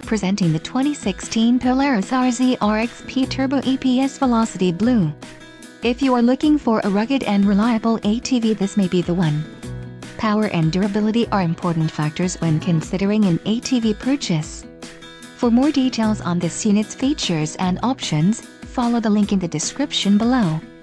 Presenting the 2016 Polaris RZR XP Turbo EPS Velocity Blue. If you are looking for a rugged and reliable ATV, this may be the one. Power and durability are important factors when considering an ATV purchase. For more details on this unit's features and options, follow the link in the description below.